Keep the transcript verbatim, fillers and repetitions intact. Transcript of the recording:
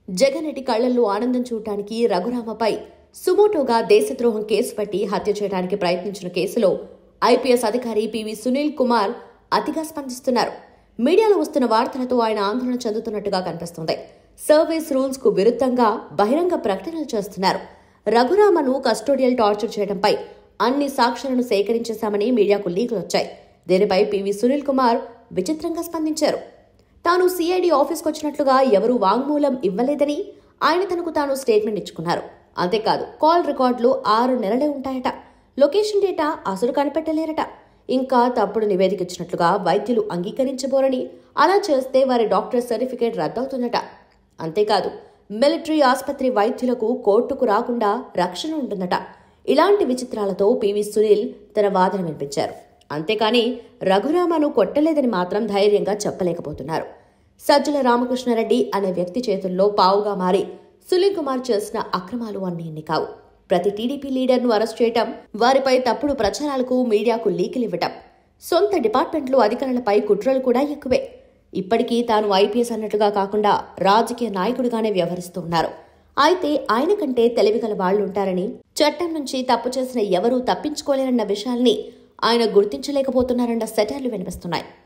జగన్ రెడ్డి కళ్లల్లో ఆనందం చూడటానికి రఘురామపై సుమోటోగా దేశద్రోహం కేసు పట్టి హత్య చేయడానికి ప్రయత్నించిన కేసులో ఐపీఎస్ అధికారి పివి సునీల్ కుమార్ అతిగా స్పందిస్తున్నారు. మీడియాలో వస్తున్న వార్తలతో ఆయన ఆందోళన చెందుతున్నట్టుగా కనిపిస్తుంది. సర్వీస్ రూల్స్ కు విరుద్ధంగా బహిరంగ ప్రకటనలు చేస్తున్నారు. రఘురామను కస్టోడియల్ టార్చర్ చేయడంపై అన్ని సాక్ష్యాలను సేకరించేశామని మీడియాకు లీకులు వచ్చాయి. దీనిపై పివి సునీల్ కుమార్ విచిత్రంగా స్పందించారు. తాను సిఐడి ఆఫీస్కు వచ్చినట్లుగా ఎవరూ వాంగ్మూలం ఇవ్వలేదని ఆయన తనకు తాను స్టేట్మెంట్ ఇచ్చుకున్నారు. అంతేకాదు, కాల్ రికార్డులు ఆరు నెలలే ఉంటాయట. లొకేషన్ డేటా అసలు కనిపెట్టలేరట. ఇంకా తప్పుడు నివేదిక ఇచ్చినట్లుగా వైద్యులు అంగీకరించబోరని, అలా చేస్తే వారి డాక్టర్ సర్టిఫికేట్ రద్దవుతుందట. అంతేకాదు, మిలిటరీ ఆసుపత్రి వైద్యులకు కోర్టుకు రాకుండా రక్షణ ఉంటుందట. ఇలాంటి విచిత్రాలతో పివి సునీల్ తన వాదన వినిపించారు. అంతేకాని రఘురామను కొట్టలేదని మాత్రం ధైర్యంగా చెప్పలేకపోతున్నారు. సజ్జల రామకృష్ణారెడ్డి అనే వ్యక్తి చేతుల్లో పావుగా మారి సునీల్ కుమార్ చేసిన అక్రమాలు అన్నీ ఇన్ని కావు. ప్రతి టీడీపీ లీడర్ను అరెస్ట్ చేయటం, వారిపై తప్పుడు ప్రచారాలకు మీడియాకు లీకులివ్వటం, సొంత డిపార్ట్మెంట్లు అధికారులపై కుట్రలు కూడా ఎక్కువే. ఇప్పటికీ తాను ఐపీఎస్ అన్నట్టుగా కాకుండా రాజకీయ నాయకుడిగానే వ్యవహరిస్తూ ఉన్నారు. అయితే ఆయన కంటే తెలివిగల వాళ్లుంటారని, చట్టం నుంచి తప్పు చేసిన ఎవరూ తప్పించుకోలేరన్న విషయాల్ని ఆయన గుర్తించలేకపోతున్నారన్న సెటైర్లు వినిపిస్తున్నాయి.